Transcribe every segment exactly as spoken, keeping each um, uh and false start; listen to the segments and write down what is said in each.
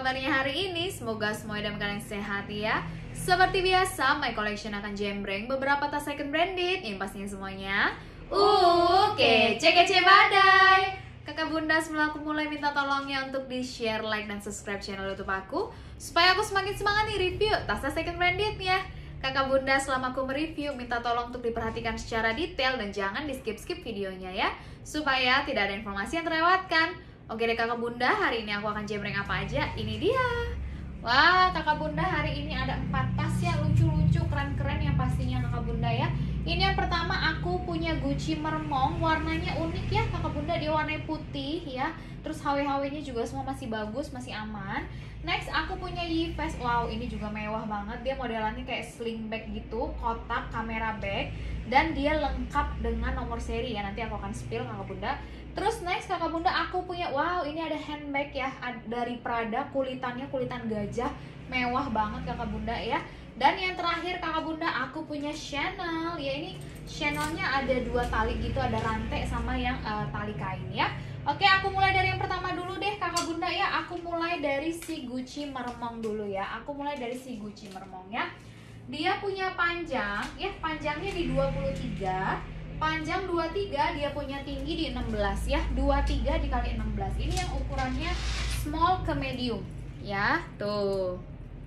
kabarnya hari ini? Semoga semuanya dalam keadaan sehat ya. Seperti biasa, My Collection akan jembreng beberapa tas second branded yang pastinya semuanya uh, kece-kece badai. Kakak Bunda, sebelum aku mulai minta tolongnya untuk di-share, like, dan subscribe channel YouTube aku supaya aku semakin semangat nih review tas-tas second branded ya. Kakak Bunda, selama aku mereview, minta tolong untuk diperhatikan secara detail dan jangan di-skip-skip videonya ya, supaya tidak ada informasi yang terlewatkan. Oke deh Kakak Bunda, hari ini aku akan jembreng apa aja? Ini dia. Wah, Kakak Bunda, hari ini ada empat tas ya, lucu-lucu, keren-keren yang pastinya Kakak Bunda ya. Ini yang pertama, aku punya Gucci Mermong, warnanya unik ya Kakak Bunda, dia warna putih ya. Terus H W H W-nya juga semua masih bagus, masih aman. Next, aku punya Yves. Wow, ini juga mewah banget. Dia modelannya kayak sling bag gitu, kotak, kamera bag, dan dia lengkap dengan nomor seri ya. Nanti aku akan spill Kakak Bunda. Terus next Kakak Bunda, aku punya, wow, ini ada handbag ya dari Prada, kulitannya kulitan gajah, mewah banget Kakak Bunda ya. Dan yang terakhir Kakak Bunda, aku punya Chanel ya. Ini Chanelnya ada dua tali gitu, ada rantai sama yang uh, tali kain ya. Oke, aku mulai dari yang pertama dulu deh Kakak Bunda ya. Aku mulai dari si Gucci Mermong dulu ya. Aku mulai dari si Gucci Mermong ya. Dia punya panjang ya, panjangnya di dua puluh tiga, panjang dua puluh tiga, dia punya tinggi di enam belas ya. dua puluh tiga dikali enam belas. Ini yang ukurannya small ke medium ya. Tuh.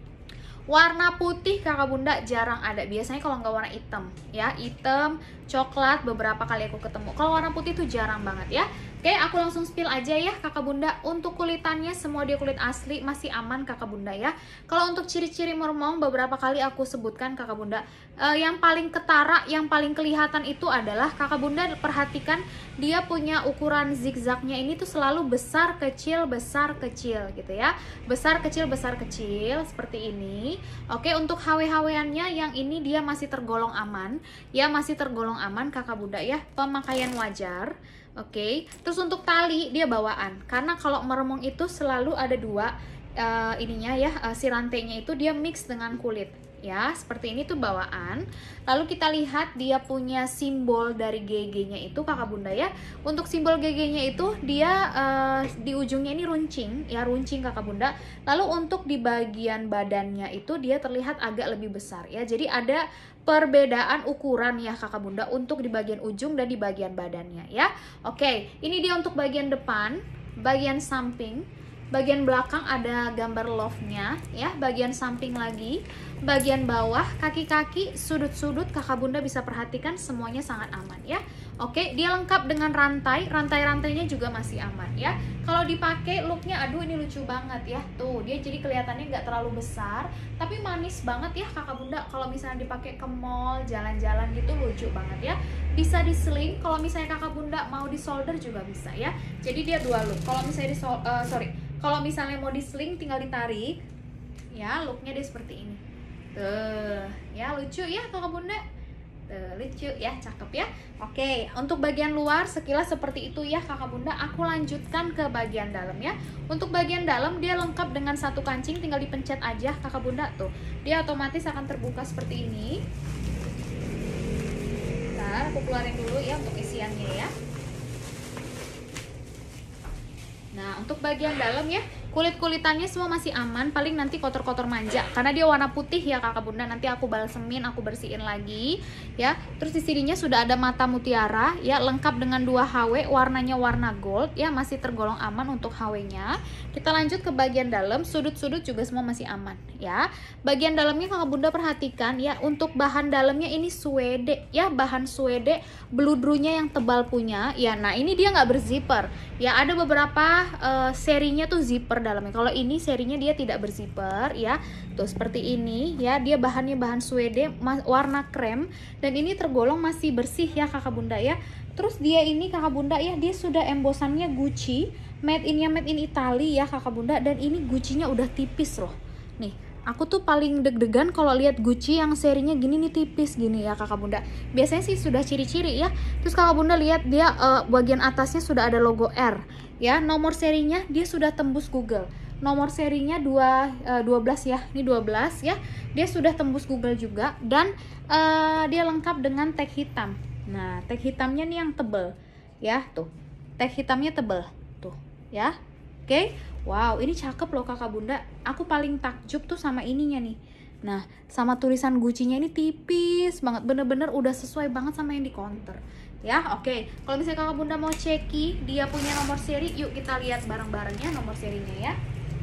Warna putih Kakak Bunda jarang ada. Biasanya kalau nggak warna hitam ya, hitam, coklat beberapa kali aku ketemu. Kalau warna putih tuh jarang banget ya. Oke, aku langsung spill aja ya Kakak Bunda. Untuk kulitannya semua dia kulit asli, masih aman Kakak Bunda ya. Kalau untuk ciri-ciri Mermong beberapa kali aku sebutkan Kakak Bunda, uh, yang paling ketara, yang paling kelihatan itu adalah Kakak Bunda perhatikan dia punya ukuran zigzagnya ini tuh selalu besar kecil besar kecil gitu ya. Besar kecil besar kecil seperti ini. Oke, untuk H W H W-annya yang ini dia masih tergolong aman ya, masih tergolong aman Kakak Bunda ya. Pemakaian wajar. Oke, terus untuk tali dia bawaan, karena kalau Mermong itu selalu ada dua uh, ininya ya, uh, si rantainya itu dia mix dengan kulit ya, seperti ini tuh bawaan. Lalu kita lihat dia punya simbol dari G G-nya itu Kakak Bunda ya. Untuk simbol G G-nya itu dia uh, di ujungnya ini runcing ya, runcing Kakak Bunda. Lalu untuk di bagian badannya itu dia terlihat agak lebih besar ya. Jadi ada perbedaan ukuran ya Kakak Bunda untuk di bagian ujung dan di bagian badannya ya. Oke, ini dia untuk bagian depan, bagian samping. Bagian belakang ada gambar love-nya ya, bagian samping lagi, bagian bawah, kaki-kaki, sudut-sudut Kakak Bunda bisa perhatikan semuanya sangat aman ya. Oke, dia lengkap dengan rantai, rantai-rantainya juga masih aman ya. Kalau dipakai looknya, aduh ini lucu banget ya. Tuh, dia jadi kelihatannya nggak terlalu besar, tapi manis banget ya Kakak Bunda. Kalau misalnya dipakai ke mall, jalan-jalan gitu lucu banget ya. Bisa di sling, kalau misalnya Kakak Bunda mau di solder juga bisa ya. Jadi dia dua look. Kalau misalnya di sol uh, sorry Kalau misalnya mau di sling tinggal ditarik ya, looknya dia seperti ini. Tuh, ya lucu ya Kakak Bunda. Tuh, lucu ya, cakep ya. Oke, untuk bagian luar sekilas seperti itu ya Kakak Bunda. Aku lanjutkan ke bagian dalam ya. Untuk bagian dalam dia lengkap dengan satu kancing, tinggal dipencet aja Kakak Bunda tuh. Dia otomatis akan terbuka seperti ini. Bentar, aku keluarin dulu ya untuk isiannya ya. Nah, untuk bagian dalam ya, kulit-kulitannya semua masih aman, paling nanti kotor-kotor manja karena dia warna putih ya Kakak Bunda. Nanti aku balsemin, aku bersihin lagi ya. Terus di sininya sudah ada mata mutiara ya, lengkap dengan dua H W, warnanya warna gold ya, masih tergolong aman untuk H W-nya. Kita lanjut ke bagian dalam, sudut-sudut juga semua masih aman ya. Bagian dalamnya Kakak Bunda perhatikan ya, untuk bahan dalamnya ini suede ya, bahan suede, bludrunya yang tebal punya ya. Nah, ini dia nggak berzipper ya, ada beberapa uh, serinya tuh zipper dalamnya. Kalau ini serinya dia tidak berzipper ya. Tuh seperti ini ya, dia bahannya bahan suede warna krem dan ini tergolong masih bersih ya Kakak Bunda ya. Terus dia ini Kakak Bunda ya, dia sudah embosannya Gucci, made in-nya made in Italy ya Kakak Bunda, dan ini Gucci-nya udah tipis loh. Nih, aku tuh paling deg-degan kalau lihat Gucci yang serinya gini nih, tipis gini ya Kakak Bunda. Biasanya sih sudah ciri-ciri ya. Terus Kakak Bunda lihat dia uh, bagian atasnya sudah ada logo R ya. Nomor serinya dia sudah tembus Google. Nomor serinya dua, uh, dua belas ya. Ini dua belas ya. Dia sudah tembus Google juga dan uh, dia lengkap dengan tag hitam. Nah, tag hitamnya nih yang tebel ya, tuh. Tag hitamnya tebel tuh ya. Oke, wow, ini cakep loh kakak bunda. Aku paling takjub tuh sama ininya nih. Nah, sama tulisan Gucci-nya ini tipis banget, bener-bener udah sesuai banget sama yang di counter. Ya, oke. Kalau misalnya kakak bunda mau ceki dia punya nomor seri, yuk kita lihat bareng-barengnya nomor serinya ya.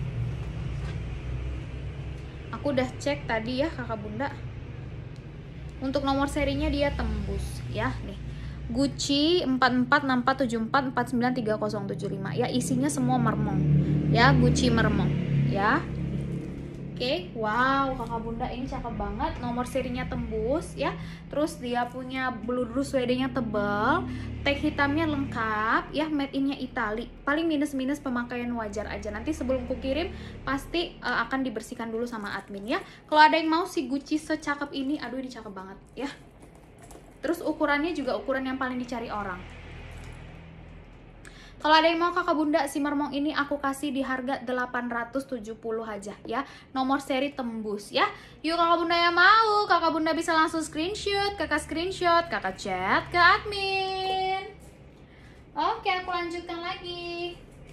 Aku udah cek tadi ya kakak bunda. Untuk nomor serinya dia tembus ya nih. Gucci empat empat enam empat tujuh empat empat sembilan tiga nol tujuh lima ya, isinya semua mermong ya, Gucci mermong ya. Oke, wow kakak bunda ini cakep banget, nomor serinya tembus ya. Terus dia punya bludur suede-nya tebal, tag hitamnya lengkap ya, made in-nya Itali. Paling minus-minus pemakaian wajar aja, nanti sebelum ku kirim pasti uh, akan dibersihkan dulu sama admin ya. Kalau ada yang mau si Gucci secakep ini, aduh ini cakep banget ya. Terus ukurannya juga ukuran yang paling dicari orang. Kalau ada yang mau kakak bunda si mermong ini aku kasih di harga delapan ratus tujuh puluh aja ya. Nomor seri tembus ya. Yuk kakak bunda yang mau, kakak bunda bisa langsung screenshot, kakak screenshot, kakak chat ke admin. Oke, aku lanjutkan lagi.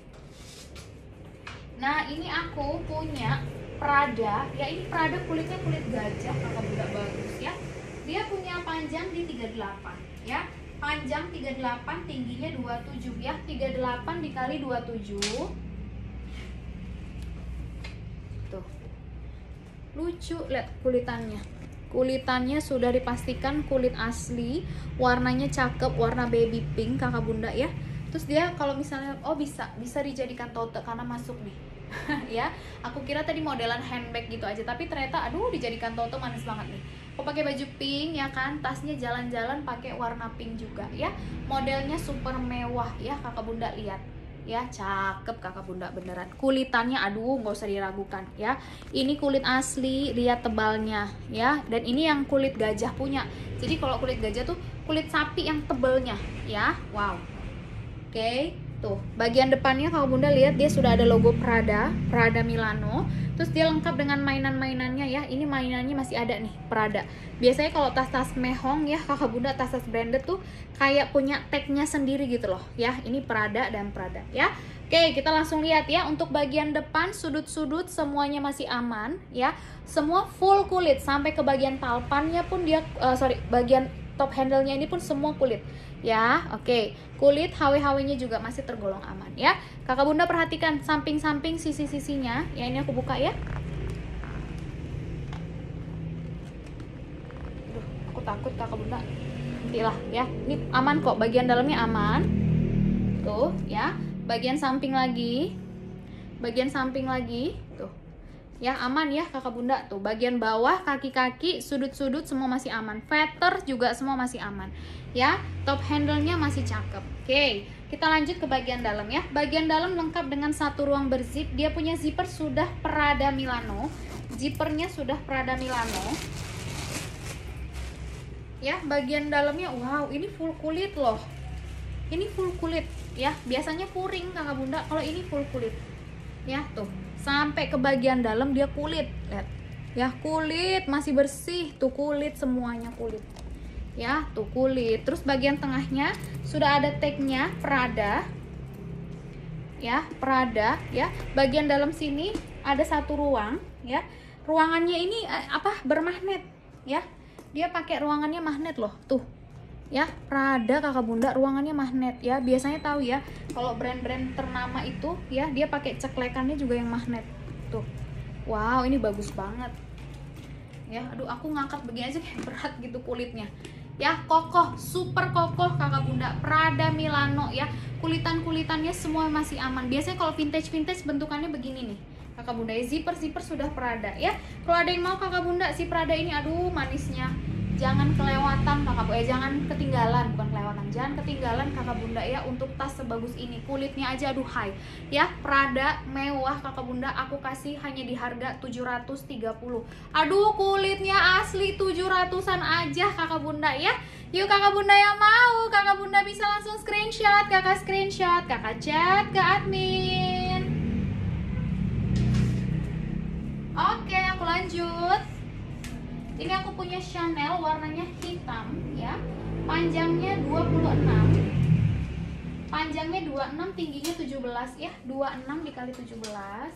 Nah, ini aku punya Prada ya, ini Prada kulitnya kulit gajah kakak bunda, bagus ya. Dia punya panjang di tiga puluh delapan ya. Panjang tiga puluh delapan, tingginya dua puluh tujuh ya. tiga puluh delapan dikali dua puluh tujuh. Tuh. Lucu, lihat kulitannya. Kulitannya sudah dipastikan kulit asli, warnanya cakep, warna baby pink kakak bunda ya. Terus dia kalau misalnya oh bisa bisa dijadikan tote karena masuk nih. Ya, aku kira tadi modelan handbag gitu aja, tapi ternyata aduh dijadikan tote manis banget nih. Aku pakai baju pink ya kan, tasnya jalan-jalan pakai warna pink juga ya. Modelnya super mewah ya kakak bunda, lihat ya, cakep kakak bunda beneran. Kulitannya aduh nggak usah diragukan ya. Ini kulit asli, lihat tebalnya ya. Dan ini yang kulit gajah punya. Jadi kalau kulit gajah tuh kulit sapi yang tebelnya ya. Wow. Oke. Okay. Tuh, bagian depannya kalau bunda lihat dia sudah ada logo Prada, Prada Milano. Terus dia lengkap dengan mainan-mainannya ya. Ini mainannya masih ada nih, Prada. Biasanya kalau tas-tas mehong ya kakak bunda, tas-tas branded tuh kayak punya tagnya sendiri gitu loh ya. Ini Prada dan Prada ya. Oke, kita langsung lihat ya. Untuk bagian depan sudut-sudut semuanya masih aman ya. Semua full kulit sampai ke bagian talpannya pun dia uh, sorry bagian top handle-nya ini pun semua kulit ya. Oke, kulit H W H W-nya juga masih tergolong aman ya. Kakak bunda perhatikan samping-samping sisi-sisinya ya. Ini aku buka ya. Aduh, aku takut kakak bunda, nantilah ya. Ini aman kok, bagian dalamnya aman tuh ya. Bagian samping lagi, bagian samping lagi tuh ya, aman ya kakak bunda. Tuh bagian bawah, kaki-kaki, sudut-sudut semua masih aman. Feather juga semua masih aman ya. Top handle-nya masih cakep. Oke, kita lanjut ke bagian dalam ya. Bagian dalam lengkap dengan satu ruang berzip. Dia punya zipper sudah Prada Milano. Zippernya sudah Prada Milano ya. Bagian dalamnya wow, ini full kulit loh. Ini full kulit ya. Biasanya puring kakak bunda, kalau ini full kulit ya. Tuh sampai ke bagian dalam dia kulit, lihat ya, kulit masih bersih tuh, kulit semuanya kulit ya. Tuh kulit. Terus bagian tengahnya sudah ada tagnya Prada ya, Prada ya. Bagian dalam sini ada satu ruang ya. Ruangannya ini eh, apa bermagnet ya. Dia pakai ruangannya magnet loh tuh ya. Prada kakak bunda ruangannya magnet ya. Biasanya tahu ya kalau brand-brand ternama itu ya dia pakai ceklekannya juga yang magnet tuh. Wow, ini bagus banget ya. Aduh aku ngangkat begini aja kayak berat gitu kulitnya ya. Kokoh, super kokoh kakak bunda. Prada Milano ya. Kulitan-kulitannya semua masih aman. Biasanya kalau vintage-vintage bentukannya begini nih kakak bunda ya. Zipper-zipper sudah Prada ya. Kalau ada yang mau kakak bunda si Prada ini, aduh manisnya jangan kelewatan kakak bunda, eh, jangan ketinggalan, bukan kelewatan, jangan ketinggalan kakak bunda ya untuk tas sebagus ini. Kulitnya aja aduh hai ya. Prada mewah kakak bunda, aku kasih hanya di harga tujuh ratus tiga puluh. Aduh kulitnya asli tujuh ratusan aja kakak bunda ya. Yuk kakak bunda yang mau, kakak bunda bisa langsung screenshot, kakak screenshot, kakak chat ke admin. Oke, aku lanjut. Ini aku punya Chanel warnanya hitam ya. Panjangnya dua puluh enam. Panjangnya dua puluh enam, tingginya tujuh belas ya. dua puluh enam dikali tujuh belas.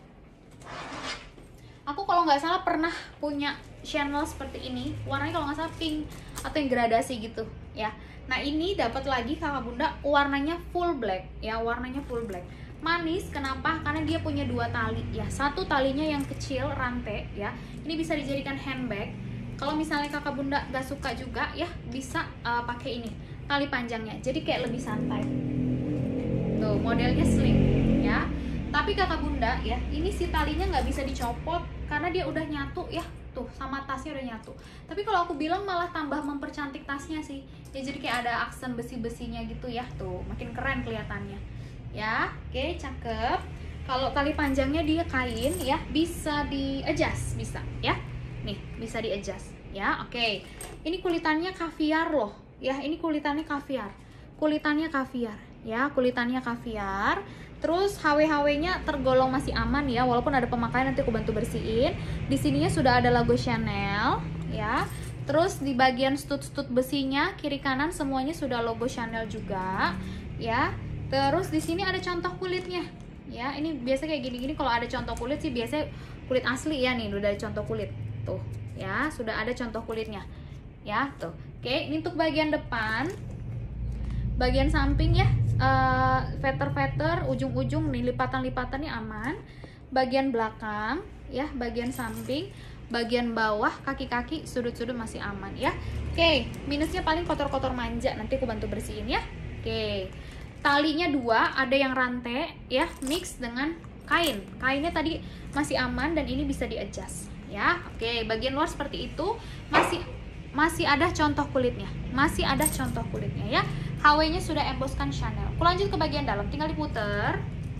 Aku kalau nggak salah pernah punya channel seperti ini. Warnanya kalau nggak salah pink atau yang gradasi gitu ya. Nah, ini dapat lagi kakak bunda warnanya full black ya, warnanya full black. Manis kenapa? Karena dia punya dua tali ya. Satu talinya yang kecil rantai ya. Ini bisa dijadikan handbag. Kalau misalnya kakak bunda nggak suka juga ya, bisa uh, pakai ini tali panjangnya. Jadi kayak lebih santai. Tuh, modelnya sling ya. Tapi kakak bunda ya, ini si talinya nggak bisa dicopot karena dia udah nyatu ya. Tuh, sama tasnya udah nyatu. Tapi kalau aku bilang malah tambah mempercantik tasnya sih ya, jadi kayak ada aksen besi-besinya gitu ya. Tuh, makin keren kelihatannya ya. Oke, cakep. Kalau tali panjangnya dia kain ya, bisa di adjust, bisa ya. Nih, bisa di adjust ya. Oke, ini kulitannya kaviar loh ya. Ini kulitannya kaviar, kulitannya kaviar ya, kulitannya kaviar. Terus H W H W-nya tergolong masih aman ya, walaupun ada pemakaian, nanti aku bantu bersihin. Di sininya sudah ada logo Chanel ya. Terus di bagian stud-stud besinya kiri kanan semuanya sudah logo Chanel juga ya. Terus di sini ada contoh kulitnya ya. Ini biasa kayak gini-gini kalau ada contoh kulit sih biasanya kulit asli ya. Nih udah ada contoh kulit tuh ya, sudah ada contoh kulitnya ya tuh. Oke, ini untuk bagian depan. Bagian samping ya, uh, veter-veter, ujung-ujung nih lipatan-lipatannya aman. Bagian belakang ya, bagian samping, bagian bawah, kaki-kaki, sudut-sudut masih aman ya. Oke, minusnya paling kotor-kotor manja, nanti aku bantu bersihin ya. Oke, talinya dua, ada yang rantai ya, mix dengan kain. Kainnya tadi masih aman dan ini bisa di adjust ya. Oke, bagian luar seperti itu, masih masih ada contoh kulitnya, masih ada contoh kulitnya ya. H W-nya sudah embosskan Chanel. Aku lanjut ke bagian dalam, tinggal diputer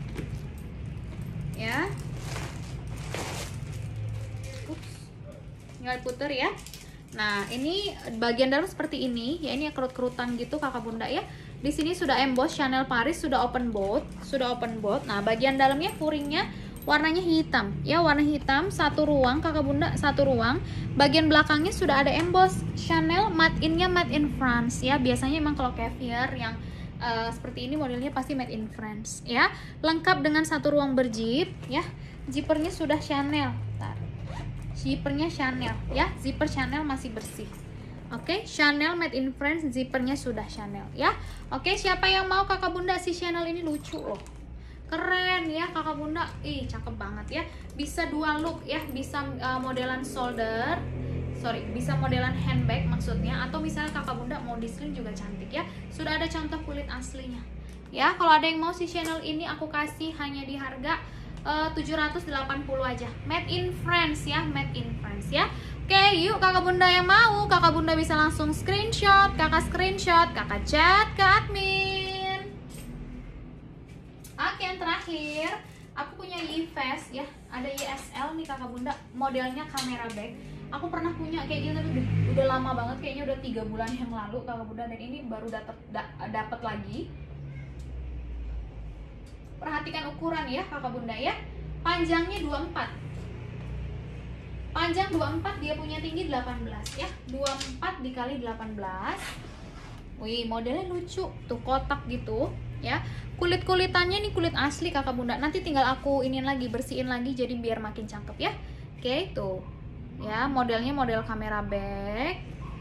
ya. Ups. Tinggal diputer ya. Nah, ini bagian dalam seperti ini ya, ini kerut-kerutan gitu kakak bunda ya. Di sini sudah emboss Chanel Paris, sudah open bolt, sudah open bolt. Nah, bagian dalamnya furingnya warnanya hitam ya, warna hitam, satu ruang kakak bunda, satu ruang. Bagian belakangnya sudah ada emboss Chanel, made in-nya made in France ya. Biasanya emang kalau caviar yang uh, seperti ini modelnya pasti made in France ya. Lengkap dengan satu ruang berzip ya. Zippernya sudah Chanel. Bentar. Zippernya Chanel ya, zipper Chanel masih bersih. Oke, Chanel made in France, zippernya sudah Chanel ya. Oke, siapa yang mau kakak bunda, si Chanel ini lucu loh, keren ya kakak bunda. Ih, cakep banget ya. Bisa dua look ya, bisa uh, modelan shoulder, sorry, bisa modelan handbag maksudnya, atau misalnya kakak bunda mau di sling juga cantik ya. Sudah ada contoh kulit aslinya ya. Kalau ada yang mau si Chanel ini, aku kasih hanya di harga uh, tujuh ratus delapan puluh aja, made in France ya, made in France ya. Oke, yuk kakak bunda yang mau, kakak bunda bisa langsung screenshot, kakak screenshot, kakak chat ke admin. Oke, yang terakhir aku punya Yves ya, ada Y S L nih kakak bunda, modelnya kamera bag. Aku pernah punya kayak gini tapi udah, udah lama banget, kayaknya udah tiga bulan yang lalu kakak bunda, dan ini baru dapet da, dapet lagi. Perhatikan ukuran ya kakak bunda ya. Panjangnya dua puluh empat, panjang dua puluh empat, dia punya tinggi delapan belas ya. Dua puluh empat dikali delapan belas. Wih, modelnya lucu tuh, kotak gitu ya. Kulit-kulitannya nih kulit asli kakak bunda, nanti tinggal aku iniin lagi, bersihin lagi jadi biar makin cakep ya. Oke, tuh ya, modelnya model kamera bag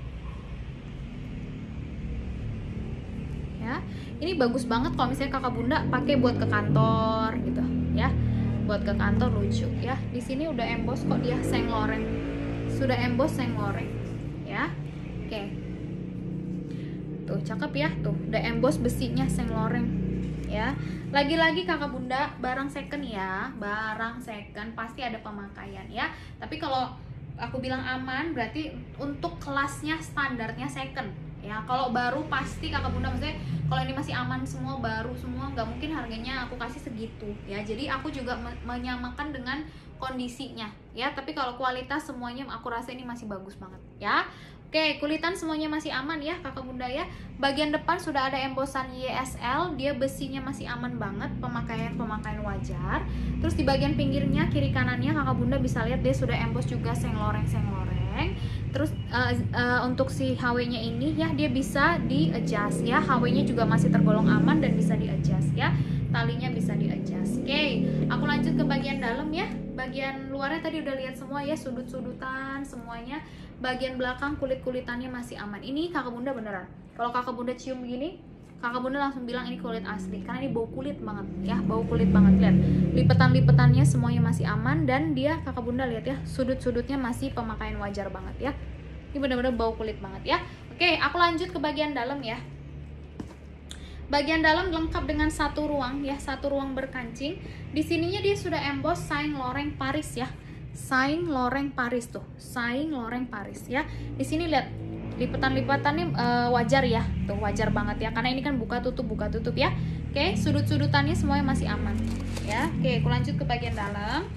ya. Ini bagus banget kalau misalnya kakak bunda pakai buat ke kantor gitu ya, buat ke kantor lucu ya. Di sini udah emboss kok dia, Saint Laurent, sudah emboss Saint Laurent ya. Oke, tuh cakep ya, tuh udah emboss besinya Saint Laurent ya. Lagi-lagi kakak bunda, barang second ya, barang second pasti ada pemakaian ya. Tapi kalau aku bilang aman berarti untuk kelasnya standarnya second ya. Kalau baru pasti kakak bunda, maksudnya kalau ini masih aman semua, baru semua, nggak mungkin harganya aku kasih segitu ya. Jadi aku juga menyamakan dengan kondisinya ya. Tapi kalau kualitas semuanya aku rasa ini masih bagus banget ya. Oke, kulitan semuanya masih aman ya kakak bunda ya. Bagian depan sudah ada embossan Y S L, dia besinya masih aman banget, pemakaian-pemakaian wajar. Terus di bagian pinggirnya kiri kanannya kakak bunda bisa lihat dia sudah emboss juga Saint Laurent Saint Laurent. Terus uh, uh, untuk si H W-nya ini ya, dia bisa di adjust ya. H W-nya juga masih tergolong aman dan bisa di adjust ya. Talinya bisa di adjust. Oke, okay, aku lanjut ke bagian dalam ya. Bagian luarnya tadi udah lihat semua ya, sudut-sudutan semuanya. Bagian belakang kulit-kulitannya masih aman. Ini kakak bunda beneran. Kalau kakak bunda cium begini, kakak bunda langsung bilang ini kulit asli, karena ini bau kulit banget ya, bau kulit banget. Lihat, lipetan-lipetannya semuanya masih aman, dan dia kakak bunda lihat ya, sudut-sudutnya masih pemakaian wajar banget ya. Ini benar-benar bau kulit banget ya. Oke, aku lanjut ke bagian dalam ya. Bagian dalam lengkap dengan satu ruang ya, satu ruang berkancing. Di sininya dia sudah emboss Saint Laurent Paris ya, Saint Laurent Paris tuh, Saint Laurent Paris ya. Di sini lihat lipetan-lipetannya uh, wajar ya, tuh wajar banget ya, karena ini kan buka tutup buka tutup ya. Oke, sudut-sudutannya semuanya masih aman ya. Oke, aku lanjut ke bagian dalam.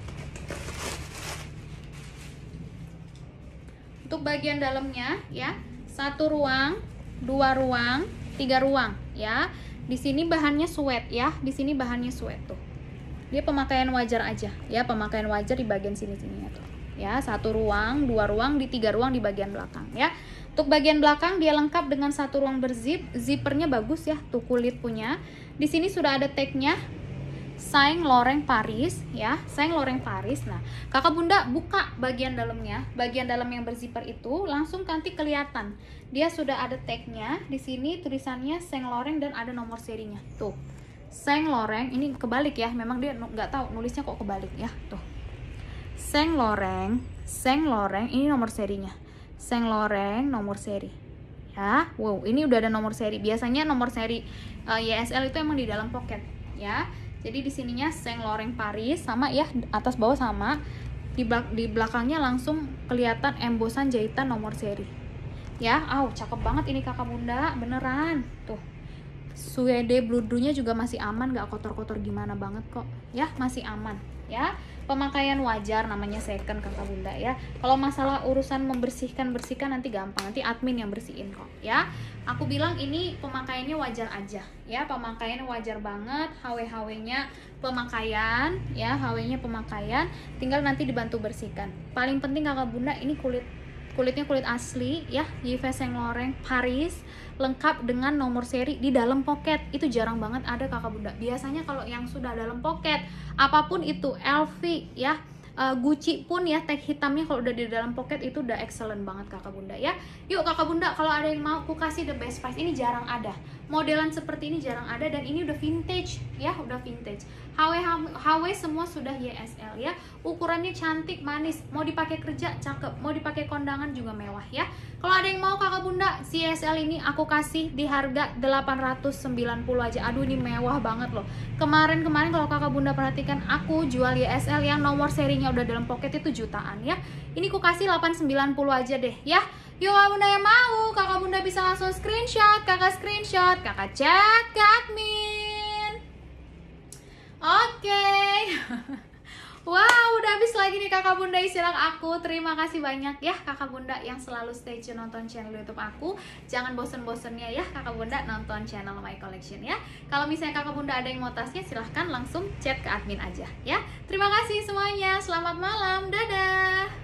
Untuk bagian dalamnya ya, satu ruang, dua ruang, tiga ruang ya. Di sini bahannya suede ya, di sini bahannya suede tuh. Dia pemakaian wajar aja ya, pemakaian wajar di bagian sini-sininya tuh. Ya, satu ruang, dua ruang, di tiga ruang di bagian belakang ya. Untuk bagian belakang dia lengkap dengan satu ruang berzip, zippernya bagus ya, tuh kulit punya. Di sini sudah ada tagnya Saint Laurent Paris ya, Saint Laurent Paris. Nah, kakak bunda buka bagian dalamnya, bagian dalam yang berzipper itu langsung nanti kelihatan. Dia sudah ada tagnya, di sini tulisannya Saint Laurent dan ada nomor serinya. Tuh, Saint Laurent, ini kebalik ya, memang dia nggak tahu nulisnya kok kebalik ya. Tuh, Saint Laurent, Saint Laurent, ini nomor serinya. Saint Laurent nomor seri ya. Wow, ini udah ada nomor seri. Biasanya nomor seri uh, Y S L itu emang di dalam pocket ya. Jadi di sininya Saint Laurent Paris sama ya, atas bawah sama. Di, belak di belakangnya langsung kelihatan embossan jahitan nomor seri ya. Aw, cakep banget ini kakak bunda, beneran. Tuh, suede bludunya juga masih aman, gak kotor-kotor gimana banget kok ya, masih aman ya. Pemakaian wajar, namanya second kakak bunda ya. Kalau masalah urusan membersihkan bersihkan nanti gampang, nanti admin yang bersihin kok ya. Aku bilang ini pemakaiannya wajar aja ya, pemakaiannya wajar banget. H W H W-nya pemakaian ya, H W-nya pemakaian, tinggal nanti dibantu bersihkan. Paling penting kakak bunda, ini kulit kulitnya kulit asli ya, Yves Saint Laurent Paris, lengkap dengan nomor seri di dalam pocket. Itu jarang banget ada kakak bunda. Biasanya kalau yang sudah dalam pocket, apapun itu L V ya, uh, Gucci pun ya, tag hitamnya kalau udah di dalam pocket itu udah excellent banget kakak bunda ya. Yuk kakak bunda, kalau ada yang mau aku kasih the best price. Ini jarang ada, modelan seperti ini jarang ada, dan ini udah vintage ya, udah vintage. H W H W semua sudah Y S L ya. Ukurannya cantik, manis, mau dipakai kerja cakep, mau dipakai kondangan juga mewah ya. Kalau ada yang mau kakak bunda, si Y S L ini aku kasih di harga delapan ratus sembilan puluh aja. Aduh, ini mewah banget loh. Kemarin-kemarin kalau kakak bunda perhatikan, aku jual Y S L yang nomor serinya udah dalam pocket itu jutaan ya. Ini aku kasih delapan ratus sembilan puluh aja deh ya. Yuk kakak bunda yang mau, kakak bunda bisa langsung screenshot, kakak screenshot, kakak chat ke admin. Oke, okay. Wow, udah habis lagi nih kakak bunda silang aku. Terima kasih banyak ya kakak bunda yang selalu stay tune nonton channel YouTube aku. Jangan bosen-bosennya ya kakak bunda nonton channel My Collection ya. Kalau misalnya kakak bunda ada yang mau tasnya, silahkan langsung chat ke admin aja ya. Terima kasih semuanya, selamat malam, dadah.